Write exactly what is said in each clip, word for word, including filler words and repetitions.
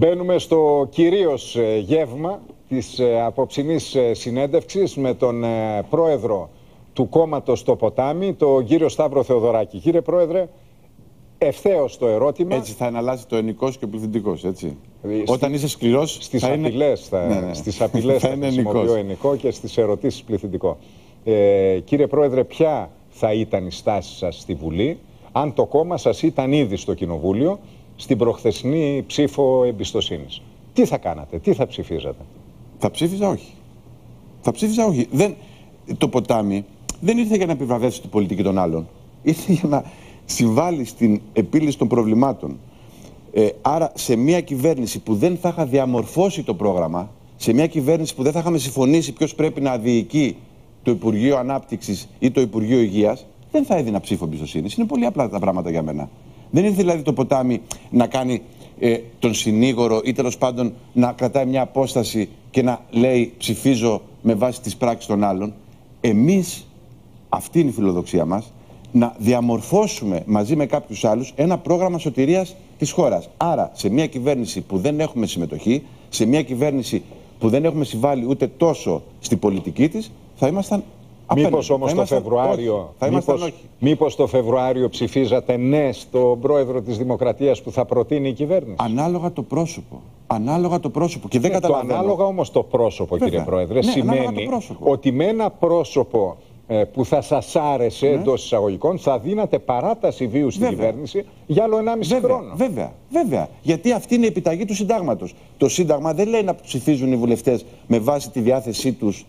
Μπαίνουμε στο κυρίως γεύμα της απόψινής συνέντευξης με τον πρόεδρο του κόμματος στο Ποτάμι, τον κύριο Σταύρο Θεοδωράκη. Κύριε Πρόεδρε, ευθέως το ερώτημα. Έτσι θα εναλλάσσει το ενικός και ο πληθυντικός, έτσι. Στη... Όταν είσαι σκληρός, στις θα απειλές θα, ναι, ναι. Στις απειλές θα, θα χρησιμοποιώ ενικό και στις ερωτήσεις πληθυντικό. Ε, κύριε Πρόεδρε, ποια θα ήταν η στάση σας στη Βουλή, αν το κόμμα σας ήταν ήδη στο Κοινοβούλιο, στην προχθεσινή ψήφο εμπιστοσύνης? Τι θα κάνατε, τι θα ψηφίζατε? Θα ψήφιζα όχι. Θα ψήφιζα όχι. Δεν... Το Ποτάμι δεν ήρθε για να επιβραβεύσει την πολιτική των άλλων. Ήρθε για να συμβάλλει στην επίλυση των προβλημάτων. Ε, άρα, σε μια κυβέρνηση που δεν θα είχα διαμορφώσει το πρόγραμμα, σε μια κυβέρνηση που δεν θα είχαμε συμφωνήσει ποιος πρέπει να διοικεί το Υπουργείο Ανάπτυξης ή το Υπουργείο Υγείας, δεν θα έδινα ψήφο εμπιστοσύνης. Είναι πολύ απλά τα πράγματα για μένα. Δεν ήρθε δηλαδή το Ποτάμι να κάνει ε, τον συνήγορο ή τέλος πάντων να κρατάει μια απόσταση και να λέει ψηφίζω με βάση τις πράξεις των άλλων. Εμείς, αυτή είναι η φιλοδοξία μας, να διαμορφώσουμε μαζί με κάποιους άλλους ένα πρόγραμμα σωτηρίας της χώρας. Άρα, σε μια κυβέρνηση που δεν έχουμε συμμετοχή, σε μια κυβέρνηση που δεν έχουμε συμβάλει ούτε τόσο στην πολιτική της, θα ήμασταν απέναντι. Μήπως όμως το ήμασταν, Φεβρουάριο, όχι, θα ήμασταν μήπως, όχι. μήπως το Φεβρουάριο ψηφίζατε ναι στον πρόεδρο της Δημοκρατίας που θα προτείνει η κυβέρνηση? Ανάλογα το πρόσωπο. Ανάλογα το πρόσωπο. Και δεν ναι, καταλαβαίνω. Το ανάλογα όμως το πρόσωπο, βέβαια, κύριε Πρόεδρε, ναι, σημαίνει ότι με ένα πρόσωπο ε, που θα σας άρεσε, ναι, εντός εισαγωγικών, θα δίνατε παράταση βίου στην βέβαια. κυβέρνηση για άλλο ενάμιση χρόνο. Βέβαια, βέβαια. Γιατί αυτή είναι η επιταγή του συντάγματος. Το Σύνταγμα δεν λέει να ψηφίζουν οι βουλευτές με βάση τη διάθεσή τους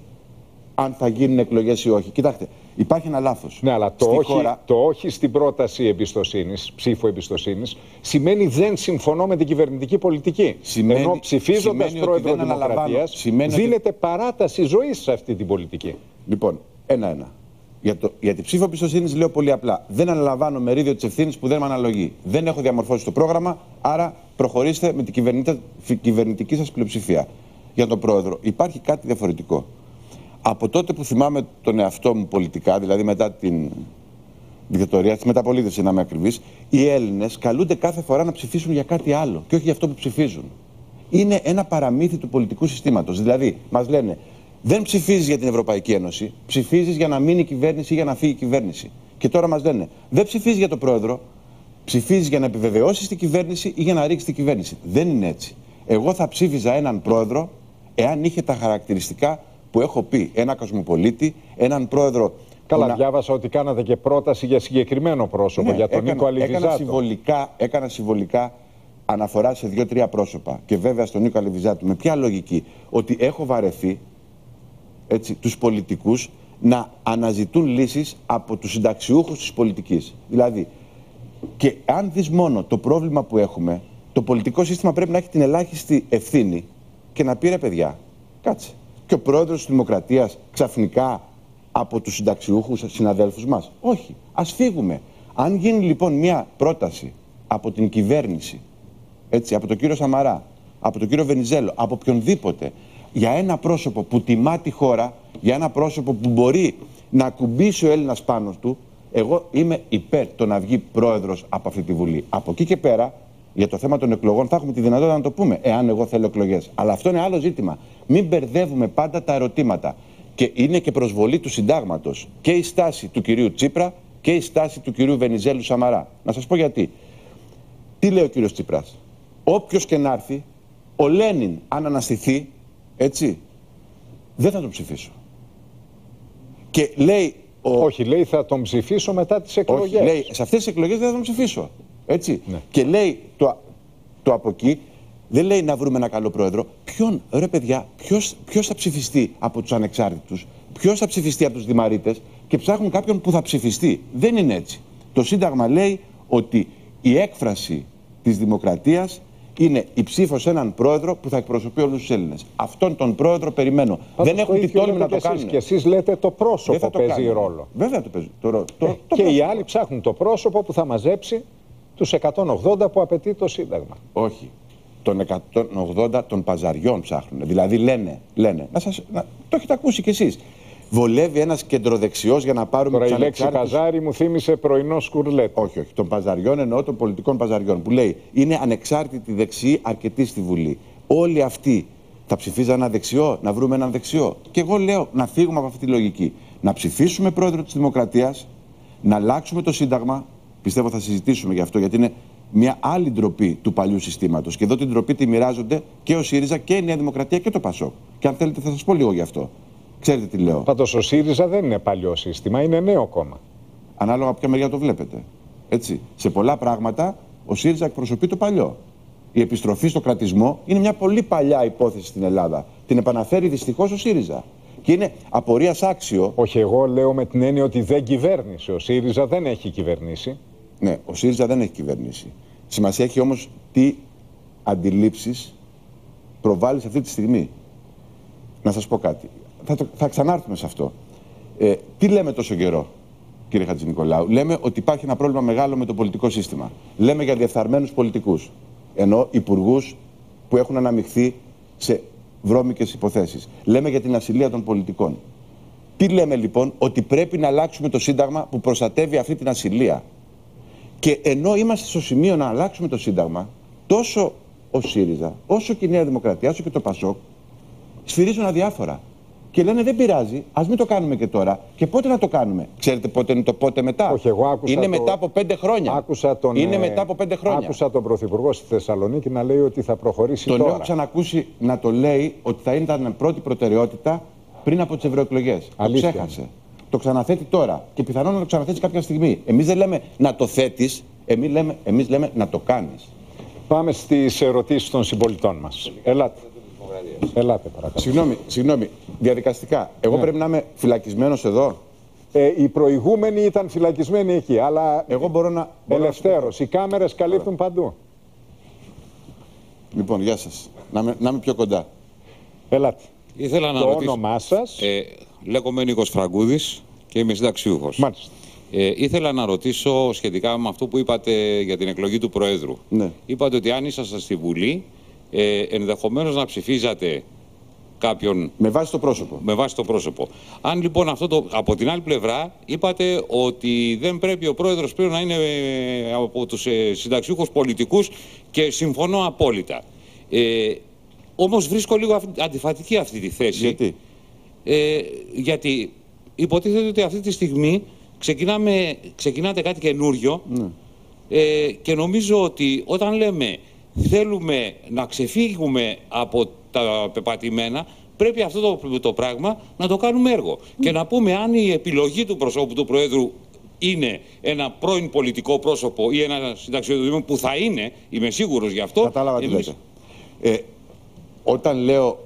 αν θα γίνουν εκλογές ή όχι. Κοιτάξτε, υπάρχει ένα λάθος. Ναι, αλλά το όχι, χώρα... το όχι στην πρόταση εμπιστοσύνης, ψήφου εμπιστοσύνης, σημαίνει δεν συμφωνώ με την κυβερνητική πολιτική. Σημαίνει, Ενώ ψηφίζοντας πρόεδρο Δημοκρατίας, δίνεται ότι... παράταση ζωής σε αυτή την πολιτική. Λοιπόν, ένα-ένα. Για, το, για τη ψήφο εμπιστοσύνης λέω πολύ απλά. Δεν αναλαμβάνω μερίδιο της ευθύνης που δεν με αναλογεί. Δεν έχω διαμορφώσει το πρόγραμμα, άρα προχωρήστε με την κυβερνητική σας πλειοψηφία. Για τον πρόεδρο υπάρχει κάτι διαφορετικό. Από τότε που θυμάμαι τον εαυτό μου πολιτικά, δηλαδή μετά την δικτατορία, τη μεταπολίτευση, να είμαι ακριβής, οι Έλληνες καλούνται κάθε φορά να ψηφίσουν για κάτι άλλο και όχι για αυτό που ψηφίζουν. Είναι ένα παραμύθι του πολιτικού συστήματος. Δηλαδή, μας λένε, δεν ψηφίζεις για την Ευρωπαϊκή Ένωση, ψηφίζεις για να μείνει η κυβέρνηση ή για να φύγει η κυβέρνηση. Και τώρα μας λένε, δεν ψηφίζεις για τον πρόεδρο, ψηφίζεις για να επιβεβαιώσεις την κυβέρνηση ή για να ρίξεις την κυβέρνηση. Δεν είναι έτσι. Εγώ θα ψήφιζα έναν πρόεδρο εάν είχε τα χαρακτηριστικά που έχω πει, ένα κοσμοπολίτη, έναν πρόεδρο. Καλά, να... διάβασα ότι κάνατε και πρόταση για συγκεκριμένο πρόσωπο, ναι, για τον Νίκο Αλιβιζάτο. Έκανα συμβολικά, έκανα συμβολικά αναφορά σε δύο-τρία πρόσωπα. Και βέβαια στον Νίκο Αλιβιζάτο. Με ποια λογική? Ότι έχω βαρεθεί έτσι, τους πολιτικούς να αναζητούν λύσεις από τους συνταξιούχους της πολιτικής. Δηλαδή, και αν δεις μόνο το πρόβλημα που έχουμε, το πολιτικό σύστημα πρέπει να έχει την ελάχιστη ευθύνη και να πει ρε παιδιά, κάτσε. Και ο πρόεδρος της Δημοκρατίας ξαφνικά από τους συνταξιούχους συναδέλφους μας? Όχι. Ας φύγουμε. Αν γίνει λοιπόν μια πρόταση από την κυβέρνηση, έτσι, από τον κύριο Σαμαρά, από τον κύριο Βενιζέλο, από οποιονδήποτε, για ένα πρόσωπο που τιμά τη χώρα, για ένα πρόσωπο που μπορεί να ακουμπήσει ο Έλληνας πάνω του, εγώ είμαι υπέρ το να βγει πρόεδρος από αυτή τη Βουλή. Από εκεί και πέρα, για το θέμα των εκλογών θα έχουμε τη δυνατότητα να το πούμε, εάν εγώ θέλω εκλογές. Αλλά αυτό είναι άλλο ζήτημα. Μην μπερδεύουμε πάντα τα ερωτήματα. Και είναι και προσβολή του συντάγματος και η στάση του κυρίου Τσίπρα και η στάση του κυρίου Βενιζέλου Σαμαρά. Να σας πω γιατί. Τι λέει ο κύριος Τσίπρας? Όποιος και να έρθει, ο Λένιν αν αναστηθεί, έτσι, δεν θα τον ψηφίσω. Και λέει... Ο... Όχι, λέει θα τον ψηφίσω μετά τις εκλογές. Όχι, λέει, σε αυτές τις εκλογές δεν θα τον ψηφίσω. Έτσι. Ναι. Και λέει το, το από εκεί, δεν λέει να βρούμε ένα καλό πρόεδρο. Ποιον, ρε παιδιά, ποιος, ποιος θα ψηφιστεί από τους ανεξάρτητους, ποιος θα ψηφιστεί από τους δημαρίτες και ψάχνουν κάποιον που θα ψηφιστεί. Δεν είναι έτσι. Το Σύνταγμα λέει ότι η έκφραση της δημοκρατίας είναι η ψήφος σε έναν πρόεδρο που θα εκπροσωπεί όλους τους Έλληνες. Αυτόν τον πρόεδρο περιμένω. Πάντως δεν έχουν την τόλμη να το κάνουν. Και εσείς λέτε το πρόσωπο το παίζει κάνουν. ρόλο. Βέβαια το παίζει. Το, το, το, ε, το και πρόσωπο. Οι άλλοι ψάχνουν το πρόσωπο που θα μαζέψει τους εκατόν ογδόντα που απαιτεί το Σύνταγμα. Όχι. Των εκατόν ογδόντα των παζαριών ψάχνουν. Δηλαδή λένε, λένε να σας, να, το έχετε ακούσει κι εσείς. βολεύει ένας κεντροδεξιός για να πάρουμε τους ανεξάρτητους. Τώρα η λέξη παζάρι μου θύμισε πρωινό σκουρλέτ. Όχι, όχι. Των παζαριών εννοώ των πολιτικών παζαριών. Που λέει είναι ανεξάρτητοι δεξιοί αρκετοί στη Βουλή. Όλοι αυτοί θα ψηφίζαν ένα δεξιό, να βρούμε έναν δεξιό. Και εγώ λέω να φύγουμε από αυτή τη λογική. Να ψηφίσουμε πρόεδρο της Δημοκρατίας, να αλλάξουμε το Σύνταγμα. Πιστεύω θα συζητήσουμε γι' αυτό, γιατί είναι μια άλλη ντροπή του παλιού συστήματος. Και εδώ την ντροπή τη μοιράζονται και ο ΣΥΡΙΖΑ και η Νέα Δημοκρατία και το ΠΑΣΟΚ. Και αν θέλετε θα σας πω λίγο γι' αυτό. Ξέρετε τι λέω. Πάντως ο ΣΥΡΙΖΑ δεν είναι παλιό σύστημα, είναι νέο κόμμα. Ανάλογα από ποια μεριά το βλέπετε. Έτσι. Σε πολλά πράγματα ο ΣΥΡΙΖΑ εκπροσωπεί το παλιό. Η επιστροφή στο κρατισμό είναι μια πολύ παλιά υπόθεση στην Ελλάδα. Την επαναφέρει δυστυχώς ο ΣΥΡΙΖΑ. Και είναι απορίας άξιο. Όχι, εγώ λέω με την έννοια ότι δεν κυβέρνησε. Ο ΣΥΡΙΖΑ δεν έχει κυβερνήσει. Ναι, ο ΣΥΡΙΖΑ δεν έχει κυβερνήσει. Σημασία έχει όμως τι αντιλήψεις προβάλλει αυτή τη στιγμή. Να σας πω κάτι. Θα, το, θα ξανάρθουμε σε αυτό. Ε, τι λέμε τόσο καιρό, κύριε Χατζηνικολάου? Λέμε ότι υπάρχει ένα πρόβλημα μεγάλο με το πολιτικό σύστημα. Λέμε για διεφθαρμένους πολιτικούς. Ενώ υπουργούς που έχουν αναμειχθεί σε βρώμικες υποθέσεις. Λέμε για την ασυλία των πολιτικών. Τι λέμε λοιπόν? Ότι πρέπει να αλλάξουμε το Σύνταγμα που προστατεύει αυτή την ασυλία. Και ενώ είμαστε στο σημείο να αλλάξουμε το Σύνταγμα, τόσο ο ΣΥΡΙΖΑ, όσο και η Νέα Δημοκρατία, όσο και το ΠΑΣΟΚ, σφυρίζουν αδιάφορα. Και λένε δεν πειράζει, ας μην το κάνουμε και τώρα. Και πότε να το κάνουμε? Ξέρετε πότε είναι το πότε μετά? Όχι, εγώ άκουσα είναι το... μετά από πέντε χρόνια. Άκουσα τον... Είναι μετά από πέντε χρόνια. Άκουσα τον Πρωθυπουργό στη Θεσσαλονίκη να λέει ότι θα προχωρήσει τον τώρα. Τον έχω ξανακούσει να το λέει ότι θα ήταν πρώτη προτεραιότητα πριν από τις ευρωεκλογές. Το ξέχασε. Το ξαναθέτει τώρα και πιθανόν να το ξαναθέσει κάποια στιγμή. Εμείς δεν λέμε να το θέτεις, εμείς λέμε, εμείς λέμε να το κάνεις. Πάμε στις ερωτήσεις των συμπολιτών μας. Ελάτε. Ελάτε παρακαλώ. Συγγνώμη, συγγνώμη. Διαδικαστικά. Εγώ ναι. πρέπει να είμαι φυλακισμένος εδώ. Ε, οι προηγούμενοι ήταν φυλακισμένοι εκεί, αλλά εγώ μπορώ να... ελευθέρως. Οι κάμερες καλύπτουν Άρα. παντού. Λοιπόν, γεια σας. Να είμαι, να είμαι πιο κοντά. Ελάτε. Ήθελα να το ρωτήσω... όνομά σας. Ε, λέγομαι Νίκος Φραγκούδης και είμαι συνταξιούχος. Μάλιστα. Ε, ήθελα να ρωτήσω σχετικά με αυτό που είπατε για την εκλογή του Προέδρου. Ναι. Είπατε ότι αν ήσασταν στη Βουλή, ε, ενδεχομένως να ψηφίζατε κάποιον... Με βάση το πρόσωπο. Με βάση το πρόσωπο. Αν λοιπόν αυτό το... Από την άλλη πλευρά είπατε ότι δεν πρέπει ο Πρόεδρος πλέον να είναι ε, από τους ε, συνταξιούχους πολιτικούς και συμφωνώ απόλυτα. Ε, όμως βρίσκω λίγο αντιφατική αυτή τη θέση. Γιατί? Ε, γιατί υποτίθεται ότι αυτή τη στιγμή ξεκινάμε, ξεκινάτε κάτι καινούριο ναι. ε, και νομίζω ότι όταν λέμε θέλουμε να ξεφύγουμε από τα πεπατημένα, πρέπει αυτό το, το πράγμα να το κάνουμε έργο. Mm. Και να πούμε αν η επιλογή του προσώπου του Προέδρου είναι ένα πρώην πολιτικό πρόσωπο ή ένα συνταξιοδοτημένο που θα είναι, είμαι σίγουρος γι' αυτό. Κατάλαβα τι εμείς... λέτε. Ε, όταν λέω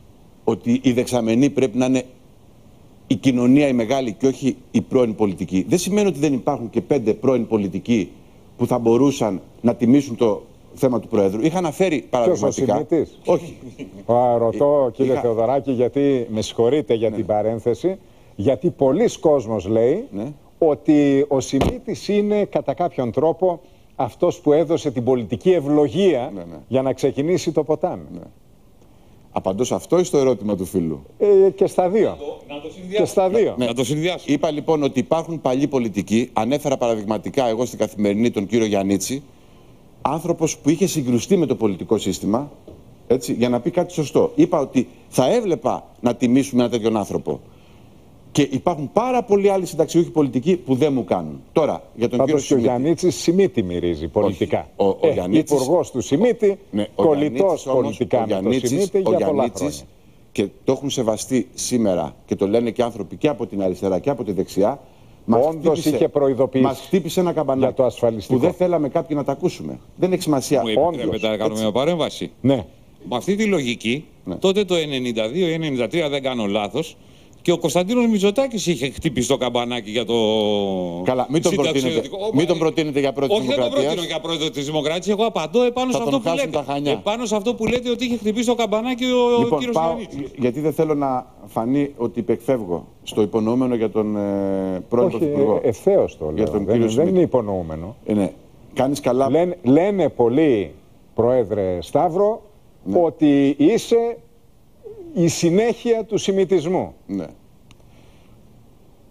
ότι η δεξαμενή πρέπει να είναι η κοινωνία η μεγάλη και όχι η πρώην πολιτική, δεν σημαίνει ότι δεν υπάρχουν και πέντε πρώην πολιτικοί που θα μπορούσαν να τιμήσουν το θέμα του Προέδρου. Είχα αναφέρει παραδειγματικά. Ποιος ο Σιμίτης? Όχι. Α, ρωτώ κύριε Είχα... Θεοδωράκη, γιατί με συγχωρείτε για ναι. την παρένθεση, γιατί πολλοί κόσμος λέει ναι. ότι ο Σιμίτης είναι κατά κάποιον τρόπο αυτός που έδωσε την πολιτική ευλογία ναι, ναι. για να ξεκινήσει το ποτάμι. Ναι. Απαντώ σε αυτό ή στο ερώτημα του φίλου? Ε, και στα δύο. Να το, να το και στα δύο. Ναι. Να το συνδυάσω. Είπα λοιπόν ότι υπάρχουν παλιοί πολιτικοί. Ανέφερα παραδειγματικά εγώ στην Καθημερινή τον κύριο Γιαννίτση, άνθρωπος που είχε συγκρουστεί με το πολιτικό σύστημα, έτσι, για να πει κάτι σωστό. Είπα ότι θα έβλεπα να τιμήσουμε έναν τέτοιον άνθρωπο. Και υπάρχουν πάρα πολλοί άλλοι συνταξιούχοι πολιτικοί που δεν μου κάνουν. Τώρα, για τον Πάντως κύριο και ο Γιαννίτσης Σιμίτη μυρίζει πολιτικά. Όχι. Ο, ο ε, Γιαννίτσης... υπουργός του Σιμίτη, ναι, κολλητός πολιτικά ο με το Σιμίτη για πολλά χρόνια. Και το έχουν σεβαστεί σήμερα και το λένε και άνθρωποι και από την αριστερά και από τη δεξιά. Όντως είχε προειδοποιήσει. Μας χτύπησε ένα καμπανάκι για το ασφαλιστικό που δεν θέλαμε κάποιοι να τα ακούσουμε. Δεν έχει σημασία. Μου επιτρέπετε να κάνω μια παρέμβαση? Ναι. Με αυτή τη λογική, ναι. τότε το ενενήντα δύο ή ενενήντα τρία, δεν κάνω λάθος, και ο Κωνσταντίνος Μητσοτάκης είχε χτυπήσει το καμπανάκι για το... Καλά, μην τον προτείνετε, μην τον προτείνετε για πρόεδρο της Δημοκρατίας. Όχι, δεν τον προτείνω για πρόεδρο της Δημοκρατίας. Εγώ απαντώ επάνω, σε αυτό, που λέτε. επάνω σε αυτό που λέτε ότι είχε χτυπήσει το καμπανάκι ο λοιπόν, κύριος Γιαννίτσης. Γιατί δεν θέλω να φανεί ότι υπεκφεύγω στο υπονοούμενο για τον ε, πρώην Πρωθυπουργό. Όχι, ευθέως το λέω. Για τον δεν, κύριο δεν είναι υπονοούμενο. Ε, ναι. Κάνεις καλά. Λένε, λένε πολλοί, Πρόεδρε Σταύρο, ναι. ότι είσαι η συνέχεια του σιμιτισμού. Ναι.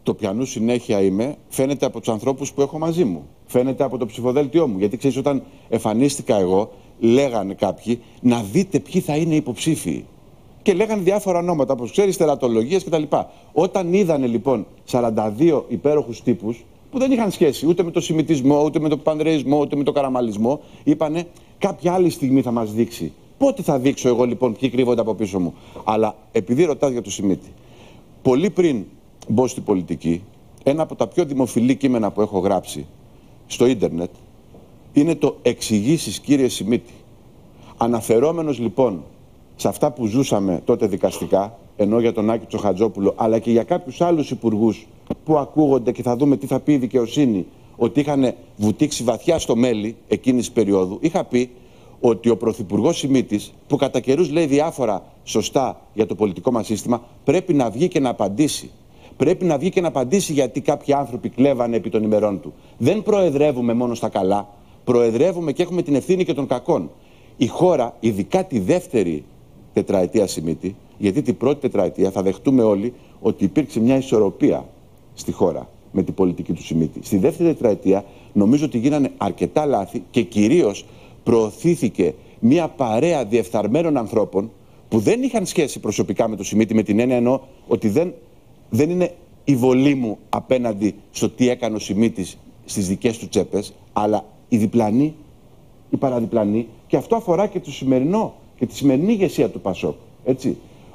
το ποιανού συνέχεια είμαι, φαίνεται από τους ανθρώπους που έχω μαζί μου. Φαίνεται από το ψηφοδέλτιό μου. Γιατί ξέρεις, όταν εμφανίστηκα εγώ, λέγανε κάποιοι να δείτε ποιοι θα είναι υποψήφιοι. Και λέγανε διάφορα ονόματα, όπως ξέρεις, τερατολογίες κτλ. Όταν είδανε λοιπόν σαράντα δύο υπέροχους τύπους που δεν είχαν σχέση ούτε με το σημιτισμό, ούτε με το πανδρεϊσμό, ούτε με το καραμαλισμό, είπανε κάποια άλλη στιγμή θα μας δείξει. Πότε θα δείξω εγώ λοιπόν ποιοι κρύβονται από πίσω μου. Αλλά επειδή ρωτάς για το Σιμίτη, πολύ πριν μπω στην πολιτική, ένα από τα πιο δημοφιλή κείμενα που έχω γράψει στο ίντερνετ είναι το «Εξηγήσεις, κύριε Σιμίτη». Αναφερόμενος λοιπόν σε αυτά που ζούσαμε τότε δικαστικά, ενώ για τον Άκη Τσοχατζόπουλο, αλλά και για κάποιους άλλους υπουργούς που ακούγονται και θα δούμε τι θα πει η δικαιοσύνη, ότι είχαν βουτήξει βαθιά στο μέλι εκείνης της περίοδου, είχα πει ότι ο πρωθυπουργός Σιμίτης, που κατά καιρούς λέει διάφορα σωστά για το πολιτικό μας σύστημα, πρέπει να βγει και να απαντήσει. Πρέπει να βγει και να απαντήσει γιατί κάποιοι άνθρωποι κλέβανε επί των ημερών του. Δεν προεδρεύουμε μόνο στα καλά, προεδρεύουμε και έχουμε την ευθύνη και των κακών. Η χώρα, ειδικά τη δεύτερη τετραετία Σιμίτη, γιατί την πρώτη τετραετία θα δεχτούμε όλοι ότι υπήρξε μια ισορροπία στη χώρα με την πολιτική του Σιμίτη. Στη δεύτερη τετραετία νομίζω ότι γίνανε αρκετά λάθη και κυρίως προωθήθηκε μια παρέα διεφθαρμένων ανθρώπων που δεν είχαν σχέση προσωπικά με το Σιμίτη, με την έννοια εννοώ ότι δεν, δεν είναι η βολή μου απέναντι στο τι έκανε ο Σιμίτης στις δικές του τσέπες, αλλά η διπλανή, η παραδιπλανή, και αυτό αφορά και το σημερινό και τη σημερινή ηγεσία του Πασόκ. Έτσι.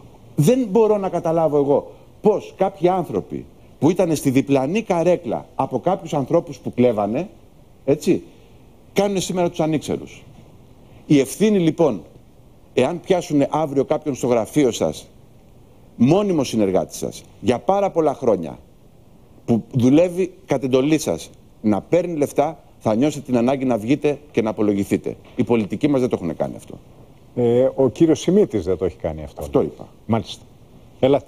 Δεν μπορώ να καταλάβω εγώ πώς κάποιοι άνθρωποι που ήταν στη διπλανή καρέκλα από κάποιους ανθρώπους που κλέβανε, έτσι, κάνουν σήμερα τους ανήξερους. Η ευθύνη λοιπόν, εάν πιάσουν αύριο κάποιον στο γραφείο σας, μόνιμο συνεργάτη σας, για πάρα πολλά χρόνια, που δουλεύει κατ' εντολή σας, να παίρνει λεφτά, θα νιώσετε την ανάγκη να βγείτε και να απολογηθείτε. Οι πολιτικοί μας δεν το έχουν κάνει αυτό. Ε, ο κύριος Σιμίτης δεν το έχει κάνει αυτό. Αυτό είπα. Μάλιστα. Ελάτε.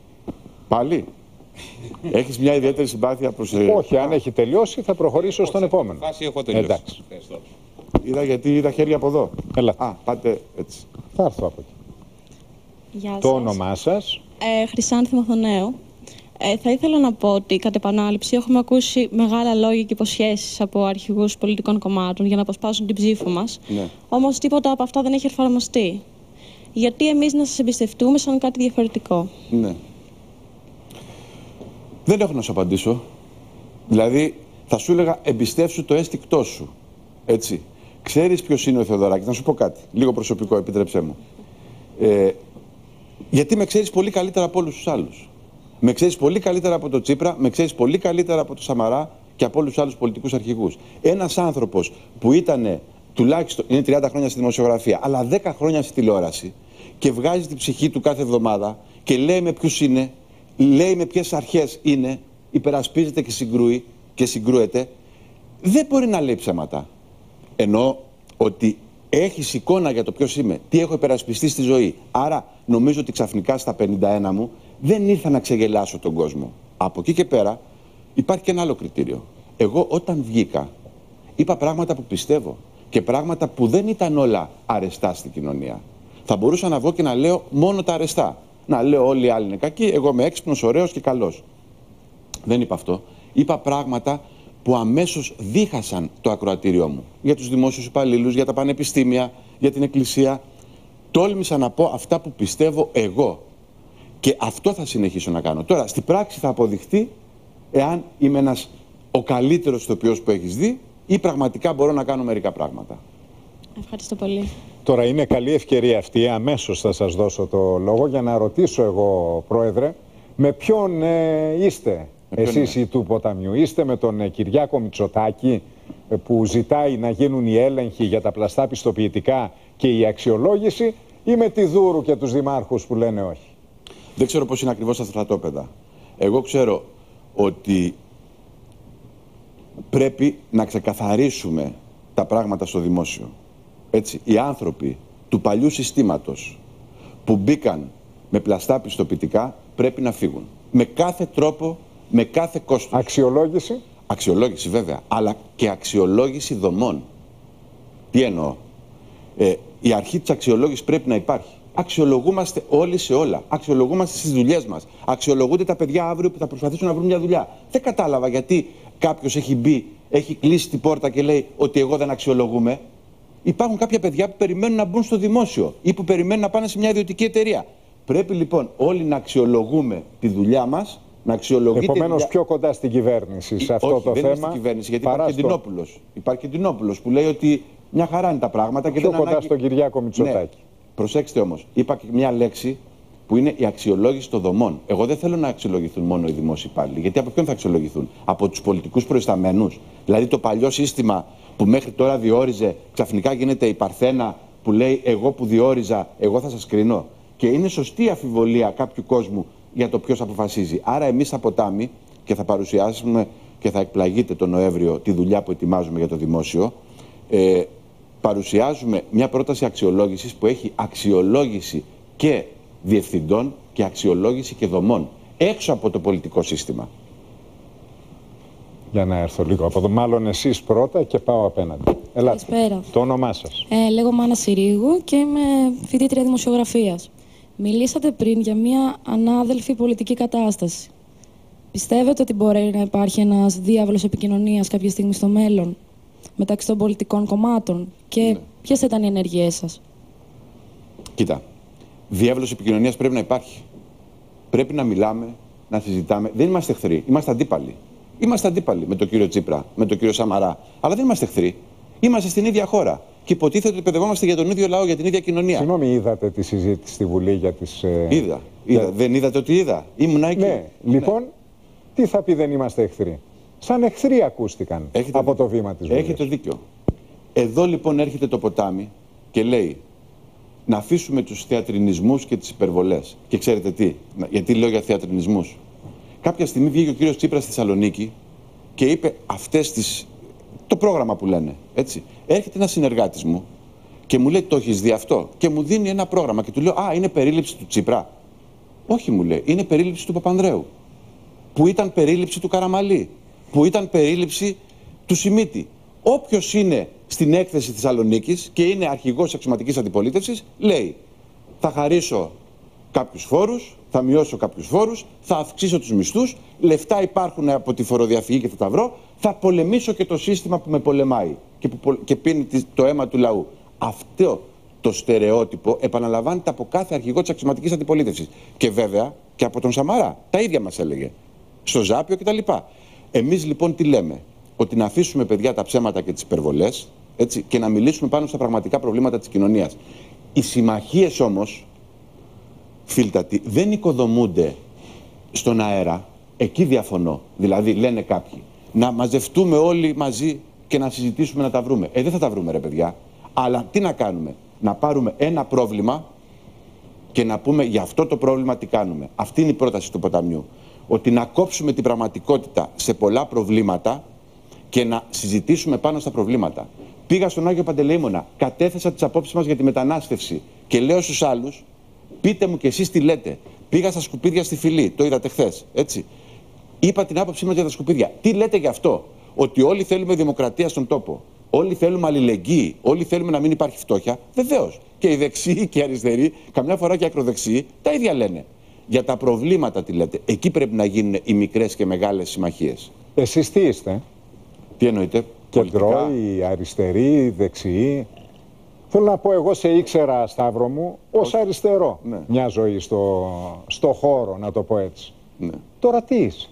Πάλι. Έχεις μια ιδιαίτερη συμπάθεια προς... Όχι, αν έχει τελειώσει θα προχωρήσω στον επόμενο. Φάση έχω τελειώσει. Εντάξει. Είδα γιατί είδα χέρια από εδώ. Ελάτε. Α, πάτε έτσι. Θα έρθω από εκεί. Γεια Το σας. όνομά σας? Ε, Χρυσάνθη Μοθονέου. Ε, θα ήθελα να πω ότι κατ' επανάληψη έχουμε ακούσει μεγάλα λόγια και υποσχέσεις από αρχηγούς πολιτικών κομμάτων για να αποσπάσουν την ψήφο μας. Ναι. Όμως τίποτα από αυτά δεν έχει εφαρμοστεί. Γιατί εμείς να σας εμπιστευτούμε σαν κάτι διαφορετικό? Ναι. Δεν έχω να σου απαντήσω. Δηλαδή, θα σου έλεγα εμπιστεύσου το αίσθηκτό σου. Έτσι. Ξέρεις ποιος είναι ο Θεοδωράκης? Να σου πω κάτι. Λίγο προσωπικό, επιτρέψέ μου. Ε, γιατί με ξέρεις πολύ καλύτερα από όλους τους άλλους. Με ξέρεις πολύ καλύτερα από τον Τσίπρα, με ξέρεις πολύ καλύτερα από τον Σαμαρά και από όλους τους άλλους πολιτικούς αρχηγούς. Ένας άνθρωπος που ήταν τουλάχιστον, είναι τριάντα χρόνια στη δημοσιογραφία, αλλά δέκα χρόνια στη τηλεόραση και βγάζει την ψυχή του κάθε εβδομάδα και λέει με ποιους είναι, λέει με ποιες αρχές είναι, υπερασπίζεται και συγκρούει και συγκρούεται, δεν μπορεί να λέει ψέματα. Εννοώ ότι έχεις εικόνα για το ποιος είμαι, τι έχω υπερασπιστεί στη ζωή. Άρα νομίζω ότι ξαφνικά στα πενήντα ένα μου δεν ήρθα να ξεγελάσω τον κόσμο. Από εκεί και πέρα υπάρχει και ένα άλλο κριτήριο. Εγώ όταν βγήκα είπα πράγματα που πιστεύω και πράγματα που δεν ήταν όλα αρεστά στην κοινωνία. Θα μπορούσα να βγω και να λέω μόνο τα αρεστά. Να λέω όλοι οι άλλοι είναι κακοί, εγώ είμαι έξυπνος, ωραίος και καλός. Δεν είπα αυτό. Είπα πράγματα που αμέσως δίχασαν το ακροατήριό μου. Για τους δημόσιους υπαλλήλους, για τα πανεπιστήμια, για την εκκλησία. Τόλμησα να πω αυτά που πιστεύω εγώ. Και αυτό θα συνεχίσω να κάνω. Τώρα, στην πράξη θα αποδειχτεί εάν είμαι ένας ο καλύτερος ηθοποιός που έχεις δει ή πραγματικά μπορώ να κάνω μερικά πράγματα. Ευχαριστώ πολύ. Τώρα είναι καλή ευκαιρία αυτή, αμέσως θα σας δώσω το λόγο για να ρωτήσω εγώ, Πρόεδρε, με ποιον ε, είστε με ποιον εσείς είναι? οι του ποταμιού? Είστε με τον ε, Κυριάκο Μητσοτάκη ε, που ζητάει να γίνουν οι έλεγχοι για τα πλαστά πιστοποιητικά και η αξιολόγηση, ή με τη Δούρου και τους δημάρχους που λένε όχι? Δεν ξέρω πώς είναι ακριβώς τα στρατόπεδα. Εγώ ξέρω ότι πρέπει να ξεκαθαρίσουμε τα πράγματα στο δημόσιο. Έτσι, οι άνθρωποι του παλιού συστήματος που μπήκαν με πλαστά πιστοποιητικά πρέπει να φύγουν. Με κάθε τρόπο, με κάθε κόστος. Αξιολόγηση. Αξιολόγηση βέβαια, αλλά και αξιολόγηση δομών. Τι εννοώ? Ε, η αρχή της αξιολόγησης πρέπει να υπάρχει. αξιολογούμαστε όλοι σε όλα. Αξιολογούμαστε στις δουλειές μας. Αξιολογούνται τα παιδιά αύριο που θα προσπαθήσουν να βρουν μια δουλειά. Δεν κατάλαβα γιατί κάποιος έχει μπει, έχει κλείσει την πόρτα και λέει ότι εγώ δεν αξιολογούμε. Υπάρχουν κάποια παιδιά που περιμένουν να μπουν στο δημόσιο ή που περιμένουν να πάνε σε μια ιδιωτική εταιρεία. Πρέπει λοιπόν όλοι να αξιολογούμε τη δουλειά μας. Επομένως, δουλειά... πιο κοντά στην κυβέρνηση σε αυτό Όχι, το δεν θέμα. Είναι στην κυβέρνηση, γιατί υπάρχει και Ντινόπουλος. Υπάρχει και Ντινόπουλος που λέει ότι μια χαρά είναι τα πράγματα. Και πιο δεν κοντά ανάγκη... στον Κυριάκο Μητσοτάκη. Ναι. Προσέξτε όμως, είπα και μια λέξη που είναι η αξιολόγηση των δομών. Εγώ δεν θέλω να αξιολογηθούν μόνο οι δημόσιοι υπάλληλοι. Γιατί από ποιον θα αξιολογηθούν? Από τους πολιτικούς προϊσταμένους. Δηλαδή το παλιό σύστημα που μέχρι τώρα διόριζε, ξαφνικά γίνεται η Παρθένα που λέει εγώ που διόριζα, εγώ θα σας κρίνω. Και είναι σωστή η αφιβολία κάποιου κόσμου για το ποιος αποφασίζει. Άρα εμείς από Ποτάμι, και θα παρουσιάσουμε και θα εκπλαγείτε τον Νοέμβριο τη δουλειά που ετοιμάζουμε για το δημόσιο, ε, παρουσιάζουμε μια πρόταση αξιολόγησης που έχει αξιολόγηση και διευθυντών και αξιολόγηση και δομών έξω από το πολιτικό σύστημα. Για να έρθω λίγο από εδώ. Μάλλον εσείς πρώτα και πάω απέναντι. Ελάτε. Καλησπέρα. Το όνομά σας? Ε, λέγομαι Άννα Συρίγου και είμαι φοιτήτρια δημοσιογραφίας. Μιλήσατε πριν για μια ανάδελφη πολιτική κατάσταση. Πιστεύετε ότι μπορεί να υπάρχει ένας διάβολος επικοινωνίας κάποια στιγμή στο μέλλον μεταξύ των πολιτικών κομμάτων και ναι. ποιες ήταν οι ενέργειές σας? Κοίτα, διάβολος επικοινωνίας πρέπει να υπάρχει. Πρέπει να μιλάμε, να συζητάμε. Δεν είμαστε εχθροί, είμαστε αντίπαλοι. Είμαστε αντίπαλοι με τον κύριο Τσίπρα, με τον κύριο Σαμαρά. Αλλά δεν είμαστε εχθροί. Είμαστε στην ίδια χώρα. Και υποτίθεται ότι παιδευόμαστε για τον ίδιο λαό, για την ίδια κοινωνία. Συγγνώμη, είδατε τη συζήτηση στη Βουλή για τις. Ε... Είδα. είδα. Για... Δεν είδατε ότι είδα? Ήμουνα εκεί. Ναι. Λοιπόν, ναι. Τι θα πει δεν είμαστε εχθροί? Σαν εχθροί ακούστηκαν έχετε από δίκιο. Το βήμα της Βουλής. Έχετε δίκιο. Εδώ λοιπόν έρχεται το ποτάμι και λέει να αφήσουμε τους θεατρινισμούς και τις υπερβολές. Και ξέρετε τι, γιατί λέω για θεατρινισμούς? Κάποια στιγμή βγήκε ο κύριος Τσίπρας στη Θεσσαλονίκη και είπε αυτές τις. Το πρόγραμμα που λένε. Έτσι. Έρχεται ένας συνεργάτης μου και μου λέει: το έχεις δει αυτό? Και μου δίνει ένα πρόγραμμα και του λέω: α, είναι περίληψη του Τσίπρα? Όχι, μου λέει, είναι περίληψη του Παπανδρέου. Που ήταν περίληψη του Καραμαλή. Που ήταν περίληψη του Σιμίτη. Όποιος είναι στην έκθεση Θεσσαλονίκης και είναι αρχηγός αξιωματικής αντιπολίτευσης, λέει: θα χαρίσω κάποιους φόρους, θα μειώσω κάποιους φόρους, θα αυξήσω τους μισθούς, λεφτά υπάρχουν από τη φοροδιαφυγή και θα τα βρω, θα πολεμήσω και το σύστημα που με πολεμάει και που και πίνει το αίμα του λαού. Αυτό το στερεότυπο επαναλαμβάνεται από κάθε αρχηγό της αξιωματικής αντιπολίτευσης. Και βέβαια και από τον Σαμαρά. Τα ίδια μας έλεγε. Στο Ζάπιο κτλ. Εμείς λοιπόν τι λέμε? Ότι να αφήσουμε, παιδιά, τα ψέματα και τις υπερβολές, έτσι, και να μιλήσουμε πάνω στα πραγματικά προβλήματα της κοινωνίας. Οι συμμαχίες όμως, φίλτατοι, δεν οικοδομούνται στον αέρα. Εκεί διαφωνώ. Δηλαδή λένε κάποιοι να μαζευτούμε όλοι μαζί και να συζητήσουμε να τα βρούμε. Ε, δεν θα τα βρούμε, ρε παιδιά. Αλλά τι να κάνουμε? Να πάρουμε ένα πρόβλημα και να πούμε για αυτό το πρόβλημα τι κάνουμε. Αυτή είναι η πρόταση του ποταμιού. Ότι να κόψουμε την πραγματικότητα σε πολλά προβλήματα και να συζητήσουμε πάνω στα προβλήματα. Πήγα στον Άγιο Παντελεήμονα, κατέθεσα τις απόψεις μας για τη μετανάστευση και λέω στους άλλους: πείτε μου κι εσείς τι λέτε. Πήγα στα σκουπίδια στη Φυλή, το είδατε χθες, έτσι. Είπα την άποψή μας για τα σκουπίδια. Τι λέτε γι' αυτό? Ότι όλοι θέλουμε δημοκρατία στον τόπο. Όλοι θέλουμε αλληλεγγύη. Όλοι θέλουμε να μην υπάρχει φτώχεια. Βεβαίως. Και οι δεξιοί και οι αριστεροί, καμιά φορά και οι ακροδεξιοί, τα ίδια λένε. Για τα προβλήματα τι λέτε? Εκεί πρέπει να γίνουν οι μικρές και μεγάλες συμμαχίες. Εσείς τι είστε? Τι εννοείτε? Κεντρώοι, αριστεροί, δεξιοί? Θέλω να πω, εγώ σε ήξερα, Σταύρο μου, ως αριστερό. Ναι. Μια ζωή στο, στο χώρο, να το πω έτσι. Ναι. Τώρα τι είσαι?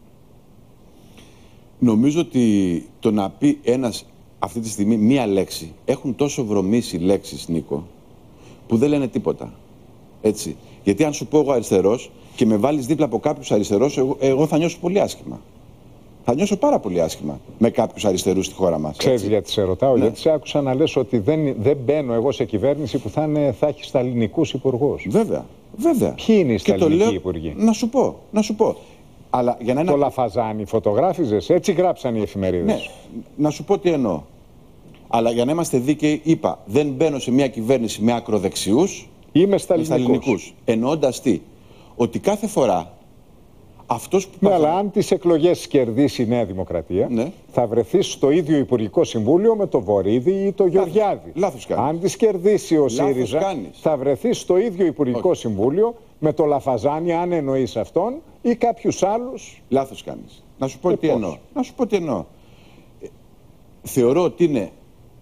Νομίζω ότι το να πει ένας αυτή τη στιγμή μία λέξη, έχουν τόσο βρωμίσει λέξεις, Νίκο, που δεν λένε τίποτα. Έτσι. Γιατί αν σου πω εγώ αριστερός και με βάλεις δίπλα από κάποιους αριστερούς, εγώ, εγώ θα νιώσω πολύ άσχημα. Θα νιώσω πάρα πολύ άσχημα με κάποιους αριστερούς στη χώρα μας. Ξέρεις γιατί σε ρωτάω? Ναι. Γιατί σε άκουσα να λες ότι δεν, δεν μπαίνω εγώ σε κυβέρνηση που θα, είναι, θα έχει σταλινικούς υπουργούς. Βέβαια, βέβαια. Ποιοι είναι οι σταλινικοί υπουργοί? Να σου πω, να σου πω. Αλλά για να είναι... Το Λαφαζάνι φωτογράφιζες, έτσι γράψαν οι εφημερίδες. Ναι, να σου πω τι εννοώ. Αλλά για να είμαστε δίκαιοι, είπα, δεν μπαίνω σε μια κυβέρνηση με ακροδεξιούς. Είμαι σταλινικούς. Εννοώντας τι? Ότι κάθε φορά Αυτός που ναι, πάθαμε... αλλά αν τις εκλογές κερδίσει η Νέα Δημοκρατία, ναι. θα βρεθεί στο ίδιο Υπουργικό Συμβούλιο με το Βορίδη ή το Γεωργιάδη. Λάθος κάνεις. Αν τις κερδίσει ο Λάθος ΣΥΡΙΖΑ, κάνεις. θα βρεθεί στο ίδιο Υπουργικό Όχι. Συμβούλιο με το Λαφαζάνη, αν εννοείς αυτόν, ή κάποιους άλλους. Λάθος κάνεις. Να σου πω Ε, τι πώς? εννοώ. Να σου πω τι εννοώ. Ε, θεωρώ ότι είναι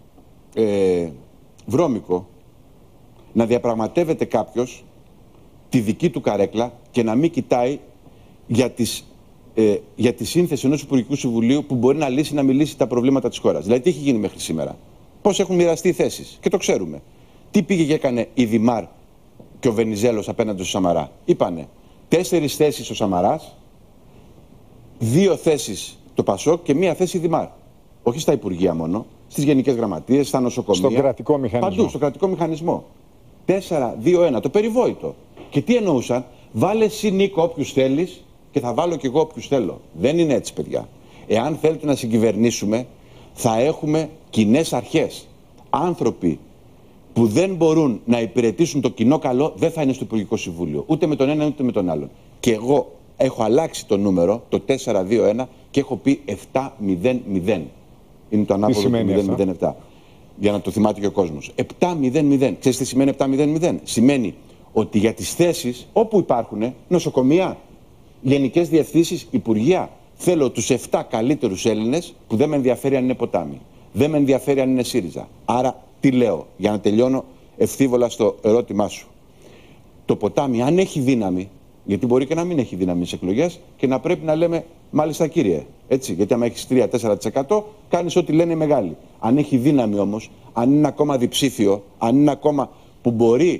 ε, βρώμικο να διαπραγματεύεται κάποιος τη δική του καρέκλα και να μην κοιτάει για, τις, ε, για τη σύνθεση ενός Υπουργικού Συμβουλίου που μπορεί να λύσει, να μιλήσει τα προβλήματα της χώρας. Δηλαδή, τι έχει γίνει μέχρι σήμερα. Πώς έχουν μοιραστεί οι θέσεις. Και το ξέρουμε. Τι πήγε και έκανε η Δημάρ και ο Βενιζέλος απέναντι στο Σαμαρά. Είπανε τέσσερις θέσεις ο Σαμαράς, δύο θέσεις το Πασόκ και μία θέση η Δημάρ. Όχι στα Υπουργεία μόνο, στις γενικές γραμματείες, στα νοσοκομεία. Στον κρατικό μηχανισμό. Παντού, στον κρατικό μηχανισμό. τέσσερα δύο ένα, το περιβόητο. Και τι εννοούσαν, βάλε εσύ Νίκο όποιους θέλεις και θα βάλω κι εγώ όποιους θέλω. Δεν είναι έτσι, παιδιά. Εάν θέλετε να συγκυβερνήσουμε, θα έχουμε κοινές αρχές. Άνθρωποι που δεν μπορούν να υπηρετήσουν το κοινό καλό δεν θα είναι στο Υπουργικό Συμβούλιο. Ούτε με τον ένα ούτε με τον άλλον. Και εγώ έχω αλλάξει το νούμερο, το τέσσερα δύο ένα, και έχω πει επτά μηδέν μηδέν. Είναι το ανάποδο του μηδέν μηδέν επτά. Για να το θυμάται και ο κόσμος. επτά μηδέν μηδέν. Ξέρεις τι σημαίνει επτά μηδέν μηδέν? Σημαίνει ότι για τις θέσεις όπου υπάρχουν νοσοκομεία, γενικές διευθύνσεις, υπουργεία, θέλω τους επτά καλύτερους Έλληνες που δεν με ενδιαφέρει αν είναι ποτάμι. Δεν με ενδιαφέρει αν είναι ΣΥΡΙΖΑ. Άρα τι λέω, για να τελειώνω ευθύβολα στο ερώτημά σου. Το ποτάμι, αν έχει δύναμη, γιατί μπορεί και να μην έχει δύναμη στις εκλογές και να πρέπει να λέμε μάλιστα κύριε. Έτσι, γιατί άμα έχεις τρία με τέσσερα τοις εκατό κάνεις ό,τι λένε οι μεγάλοι. Αν έχει δύναμη όμως, αν είναι ακόμα διψήφιο, αν είναι ακόμα που μπορεί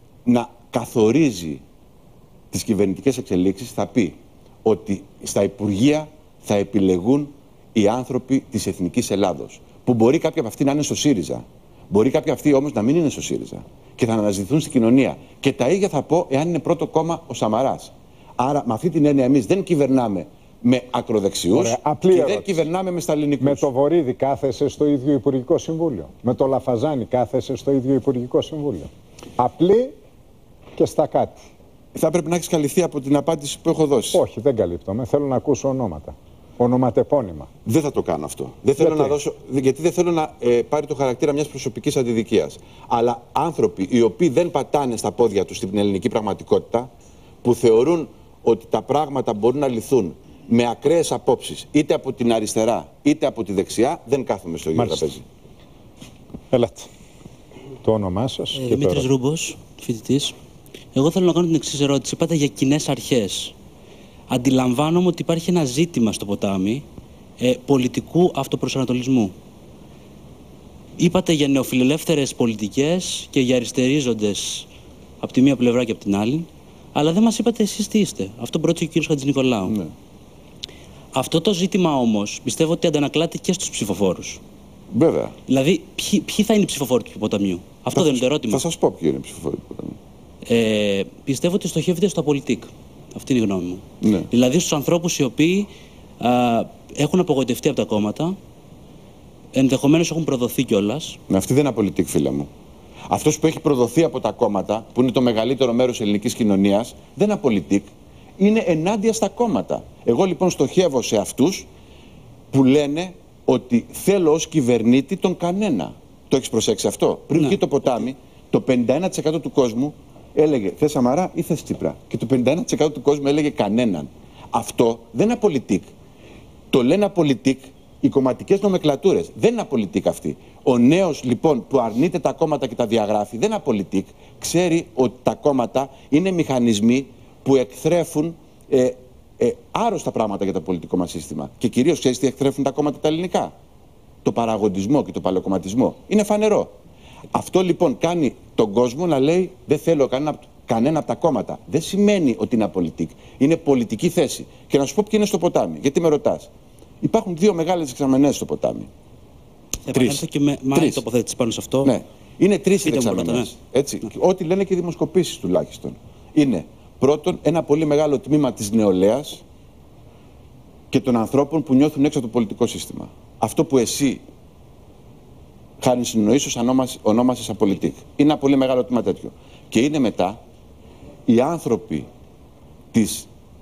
να καθορίζει τις κυβερνητικές εξελίξεις, θα πει ότι στα Υπουργεία θα επιλεγούν οι άνθρωποι της Εθνικής Ελλάδος. Που μπορεί κάποιοι από αυτοί να είναι στο ΣΥΡΙΖΑ. Μπορεί κάποιοι αυτοί όμως να μην είναι στο ΣΥΡΙΖΑ. Και θα αναζητηθούν στην κοινωνία. Και τα ίδια θα πω εάν είναι πρώτο κόμμα ο Σαμαράς. Άρα, με αυτή την έννοια, εμείς δεν κυβερνάμε με ακροδεξιούς. Ωραία, και ερώτηση. δεν κυβερνάμε με σταλινικούς. Με το Βορίδη κάθεσαι στο ίδιο Υπουργικό Συμβούλιο. Με το Λαφαζάνη κάθεσαι στο ίδιο Υπουργικό Συμβούλιο. Απλή και στα κάτι. Θα πρέπει να έχεις καλυφθεί από την απάντηση που έχω δώσει. Όχι, δεν καλύπτομαι. Θέλω να ακούσω ονόματα. Ονοματεπώνυμα. Δεν θα το κάνω αυτό. Δεν θέλω Γιατί? να δώσω, γιατί δεν θέλω να ε, πάρει το χαρακτήρα μιας προσωπικής αντιδικίας. Αλλά άνθρωποι οι οποίοι δεν πατάνε στα πόδια τους στην ελληνική πραγματικότητα, που θεωρούν ότι τα πράγματα μπορούν να λυθούν με ακραίες απόψεις, είτε από την αριστερά είτε από τη δεξιά, δεν κάθομαι στο ίδιο τραπέζι. Ελάτε. Το όνομά σας Ε, και Δημήτρης τώρα. Ρούμπος, φοιτητής. Εγώ θέλω να κάνω την εξής ερώτηση. Είπατε για κοινές αρχές. Αντιλαμβάνομαι ότι υπάρχει ένα ζήτημα στο ποτάμι ε, πολιτικού αυτοπροσανατολισμού. Είπατε για νεοφιλελεύθερες πολιτικές και για αριστερίζοντες από τη μία πλευρά και από την άλλη, αλλά δεν μας είπατε εσείς τι είστε. Αυτό πρότεινε ο κύριος Χατζηνικολάου. Ναι. Αυτό το ζήτημα όμως πιστεύω ότι αντανακλάται και στους ψηφοφόρους. Βέβαια. Δηλαδή, ποιοι, ποιοι θα είναι οι ψηφοφόροι του ποταμιού? Αυτό δεν είναι το ερώτημα. Θα σας πω ποιοι είναι οι ψηφοφόροι του ποταμιού. Ε, πιστεύω ότι στοχεύεται στο πολιτικ. Αυτή είναι η γνώμη μου. Ναι. Δηλαδή στους ανθρώπους οι οποίοι α, έχουν απογοητευτεί από τα κόμματα, ενδεχομένως έχουν προδοθεί κιόλας. Με αυτή δεν είναι απολυτικ, φίλε μου. Αυτός που έχει προδοθεί από τα κόμματα, που είναι το μεγαλύτερο μέρος της ελληνικής κοινωνίας, δεν είναι απολυτικ. Είναι ενάντια στα κόμματα. Εγώ λοιπόν στοχεύω σε αυτούς που λένε ότι θέλω ως κυβερνήτη τον κανένα. Το έχεις προσέξει αυτό? Πριν βγει Ναι. το ποτάμι, το πενήντα ένα τοις εκατό του κόσμου έλεγε θες Σαμαρά ή θες Τσίπρα. Και το πενήντα ένα τοις εκατό του κόσμου έλεγε κανέναν. Αυτό δεν είναι απολυτικ. Το λένε απολυτικ οι κομματικές νομεκλατούρες. Δεν είναι απολυτικ αυτή. Ο νέος λοιπόν που αρνείται τα κόμματα και τα διαγράφει δεν είναι απολυτικ. Ξέρει ότι τα κόμματα είναι μηχανισμοί που εκθρέφουν ε, ε, άρρωστα πράγματα για το πολιτικό μας σύστημα. Και κυρίως ξέρεις τι εκθρέφουν τα κόμματα τα ελληνικά? Το παραγοντισμό και το παλαιοκομματισμό. Είναι φανερό. Αυτό λοιπόν κάνει τον κόσμο να λέει δεν θέλω κανένα, κανένα από τα κόμματα. Δεν σημαίνει ότι είναι απολυτικ. Είναι πολιτική θέση. Και να σου πω ποιοι είναι στο ποτάμι. Γιατί με ρωτάς. Υπάρχουν δύο μεγάλες δεξαμενές στο ποτάμι. Θα επανέλθω και με μάλλον τοποθέτηση πάνω σε αυτό. Ναι. Είναι τρεις οι Πείτε μου πρώτα, δεξαμενές. ναι. Έτσι. Ό,τι λένε και οι δημοσκοπήσεις τουλάχιστον. Είναι πρώτον ένα πολύ μεγάλο τμήμα της νεολαίας και των ανθρώπων που νιώθουν έξω από το πολιτικό σύστημα. Αυτό που εσύ, χάρη συνοήσεις, ονόμασες απολυτικ. Είναι ένα πολύ μεγάλο τμήμα τέτοιο. Και είναι μετά οι άνθρωποι της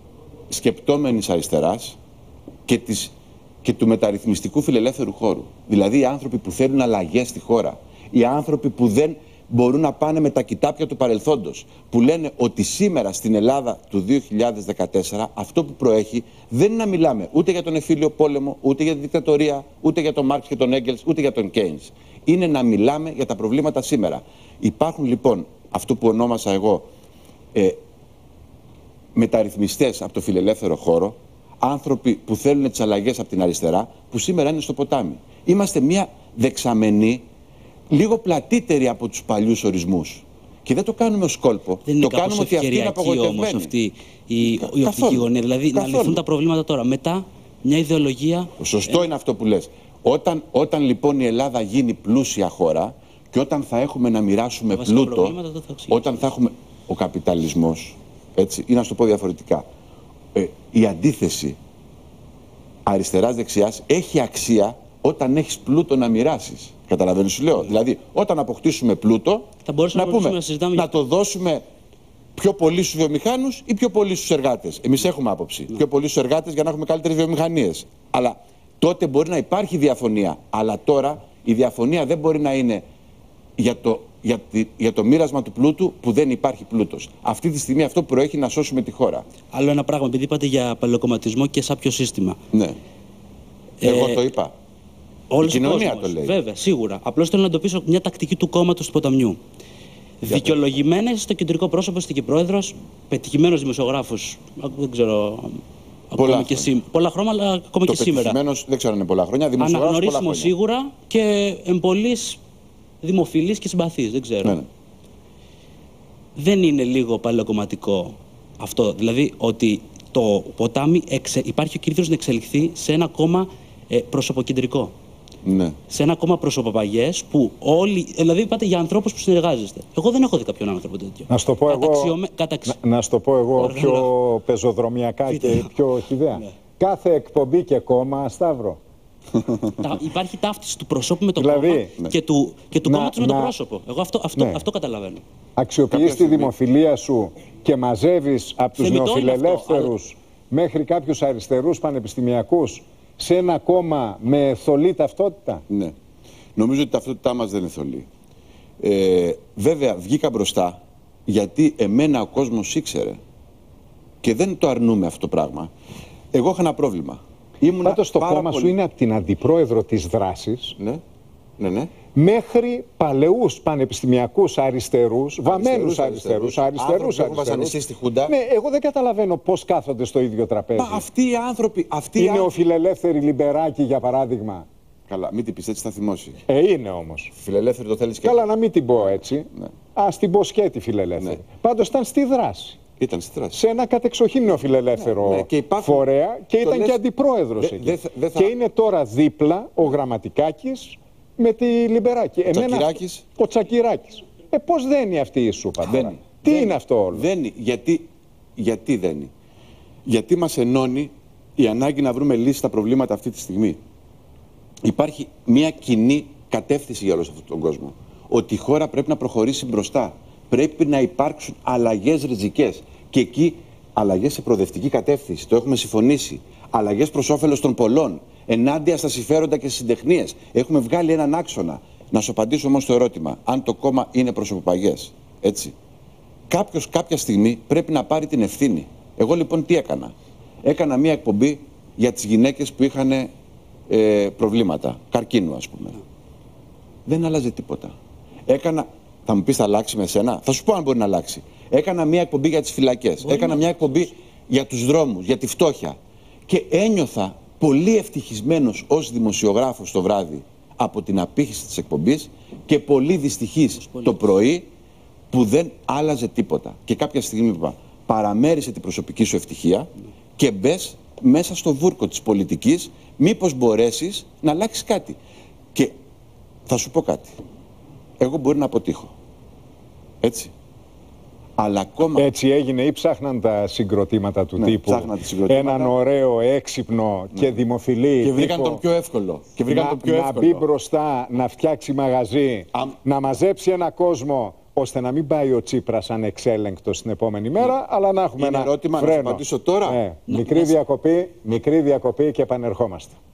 σκεπτόμενης αριστεράς και, της, και του μεταρρυθμιστικού φιλελεύθερου χώρου. Δηλαδή οι άνθρωποι που θέλουν αλλαγές στη χώρα, οι άνθρωποι που δεν μπορούν να πάνε με τα κοιτάπια του παρελθόντος, που λένε ότι σήμερα στην Ελλάδα του δύο χιλιάδες δεκατέσσερα αυτό που προέχει δεν είναι να μιλάμε ούτε για τον εμφύλιο πόλεμο, ούτε για τη δικτατορία, ούτε για τον Μάρξ και τον Έγκελς, ούτε για τον Κέινς. Είναι να μιλάμε για τα προβλήματα σήμερα. Υπάρχουν λοιπόν αυτό που ονόμασα εγώ ε, μεταρρυθμιστές από το φιλελεύθερο χώρο, άνθρωποι που θέλουν τις αλλαγές από την αριστερά, που σήμερα είναι στο ποτάμι. Είμαστε μια δεξαμενή λίγο πλατύτερη από τους παλιούς ορισμούς. Και δεν το κάνουμε ως κόλπο. Δεν είναι το κάνουμε ότι αυτή είναι απογοητευμένη. Όμως αυτή η, η οπτική γωνία. Δηλαδή καθόλου. Να λυθούν τα προβλήματα τώρα. Μετά μια ιδεολογία. Σωστό ε... είναι αυτό που λες. Όταν, όταν λοιπόν η Ελλάδα γίνει πλούσια χώρα και όταν θα έχουμε να μοιράσουμε πλούτο, θα όταν θα έχουμε ο καπιταλισμός, έτσι, ή να σου το πω διαφορετικά, ε, η αντίθεση αριστεράς-δεξιάς έχει αξία όταν έχεις πλούτο να μοιράσεις. Καταλαβαίνεις, σου λέω. Yeah. Δηλαδή, όταν αποκτήσουμε πλούτο, θα να, να, πούμε, να, να το δώσουμε πιο πολύ στους βιομηχάνους ή πιο πολύ στους εργάτες. Εμείς έχουμε άποψη. Yeah. Πιο πολύ στους εργάτες για να έχουμε καλύτερες βιομηχανίες. Αλλά τότε μπορεί να υπάρχει διαφωνία. Αλλά τώρα η διαφωνία δεν μπορεί να είναι για το, για, τη, για το μοίρασμα του πλούτου που δεν υπάρχει πλούτος. Αυτή τη στιγμή αυτό προέχει να σώσουμε τη χώρα. Άλλο ένα πράγμα, επειδή είπατε για παλαιοκομματισμό και σάπιο σύστημα. Ναι. Ε, Εγώ το είπα. Όλος η κοινωνία κόσμος, το λέει. Βέβαια, σίγουρα. Απλώς θέλω να εντοπίσω μια τακτική του κόμματος του ποταμιού. Δικαιολογημένες στο κεντρικό πρόσωπο, στην πρόεδρος, πετυχημένος δημοσιογράφος. Δεν ξέρω. Πολλά, και σή... πολλά χρόνια, αλλά ακόμα το και σήμερα. Δεν ξέρω αν είναι πολλά χρόνια. Αναγνωρίσιμο σίγουρα και εμπολής δημοφιλής και συμπαθής. Δεν ξέρω. Ναι, ναι. Δεν είναι λίγο παλαιοκομματικό αυτό. Δηλαδή ότι το ποτάμι εξε... υπάρχει ο κίνδυνος να εξελιχθεί σε ένα κόμμα ε, προσωποκεντρικό. Ναι. Σε ένα κόμμα προσωποπαγές που όλοι. Δηλαδή, είπατε για ανθρώπους που συνεργάζεστε. Εγώ δεν έχω δει κάποιον άνθρωπο τέτοιο. Να σου το πω εγώ, Καταξιωμέ... Καταξι... να, να στο πω εγώ πιο πεζοδρομιακά και πιο χυδαία. Ναι. Κάθε εκπομπή και κόμμα, Σταύρο. Τα, υπάρχει ταύτιση του προσώπου με το δηλαδή, κόμμα ναι. και του, και του να, κόμματος με το πρόσωπο. Εγώ αυτό, αυτό, ναι. αυτό καταλαβαίνω. Αξιοποιείς τη δημοφιλία σου και μαζεύεις από τους νεοφιλελεύθερους αυτό, μέχρι κάποιους αριστερούς πανεπιστημιακούς σε ένα κόμμα με θολή ταυτότητα. Ναι. Νομίζω ότι η ταυτότητά μας δεν είναι θολή. Ε, βέβαια, βγήκα μπροστά γιατί εμένα ο κόσμος ήξερε και δεν το αρνούμε αυτό το πράγμα. Εγώ είχα ένα πρόβλημα. Πάντως το κόμμα πολύ... σου είναι από την αντιπρόεδρο της δράσης, ναι. Ναι, ναι. μέχρι παλαιούς πανεπιστημιακούς αριστερούς, βαμμένους αριστερούς, αριστερούς, αριστερούς. Στη Χούντα. Ναι, εγώ δεν καταλαβαίνω πώς κάθονται στο ίδιο τραπέζι. Μα αυτοί οι άνθρωποι. Αυτοί είναι άνθρωποι... ο φιλελεύθερη Λιμπεράκη, για παράδειγμα. Καλά, μην την πεις έτσι, θα θυμώσει. Ε, είναι όμως. Φιλελεύθερη το θέλεις και. Καλά, να μην την πω έτσι. Ναι. Ας την πω σκέτη φιλελεύθερη. Ναι. Πάντως ήταν στη δράση. Ήταν στη δράση. Σε ένα κατεξοχήν φιλελεύθερο ναι, ναι. Και υπάρχουν... φορέα και ήταν λες... και αντιπρόεδρος δε, εκεί. Δε, δε θα... Και είναι τώρα δίπλα ο Γραμματικάκης με τη Λιμπεράκη. Ο Εμένα... Τσακυράκης. Ο Τσακυράκης. Ε, πώς δένει αυτή η σούπα τώρα. Δένει. Τι δένει. είναι αυτό όλο. Δένει. Γιατί, γιατί δένει. Γιατί μας ενώνει η ανάγκη να βρούμε λύσεις στα προβλήματα αυτή τη στιγμή. Υπάρχει μια κοινή κατεύθυνση για όλο αυτόν τον κόσμο. Ότι η χώρα πρέπει να προχωρήσει μπροστά. Πρέπει να υπάρξουν αλλαγές ριζικές. Και εκεί αλλαγές σε προοδευτική κατεύθυνση. Το έχουμε συμφωνήσει. Αλλαγές προς όφελος των πολλών. Ενάντια στα συμφέροντα και στις συντεχνίες. Έχουμε βγάλει έναν άξονα. Να σου απαντήσω όμως το ερώτημα. Αν το κόμμα είναι προσωποπαγές. Έτσι. Κάποιος κάποια στιγμή πρέπει να πάρει την ευθύνη. Εγώ λοιπόν τι έκανα. Έκανα μία εκπομπή για τις γυναίκες που είχαν ε, προβλήματα. Καρκίνου ας πούμε. Δεν άλλαζε τίποτα. Έκανα. Θα μου πεις θα αλλάξει με σένα. Θα σου πω αν μπορεί να αλλάξει. Έκανα μια εκπομπή για τις φυλακές. Μπορεί Έκανα μια εκπομπή για τους δρόμους, για τη φτώχεια. Και ένιωθα πολύ ευτυχισμένος ως δημοσιογράφος το βράδυ από την απήχηση της εκπομπής και πολύ δυστυχής το πρωί που δεν άλλαζε τίποτα. Και κάποια στιγμή είπα, παραμέρισε την προσωπική σου ευτυχία και μπες μέσα στο βούρκο της πολιτικής, μήπως μπορέσεις να αλλάξεις κάτι. Και θα σου πω κάτι. Εγώ μπορεί να αποτύχω. Έτσι. Αλλά ακόμα... Έτσι έγινε ή ψάχναν τα συγκροτήματα του ναι, τύπου έναν ωραίο, έξυπνο ναι. και δημοφιλή και βρήκαν τύπο, τον πιο εύκολο. Και βρήκαν να, τον πιο να εύκολο. μπει μπροστά, να φτιάξει μαγαζί, Α... να μαζέψει ένα κόσμο ώστε να μην πάει ο Τσίπρας ανεξέλεγκτος την επόμενη μέρα, ναι. αλλά να έχουμε Είναι ένα ερώτημα, φρένο. να σου απαντήσω τώρα. Ναι. Μικρή, διακοπή, μικρή διακοπή και επανερχόμαστε.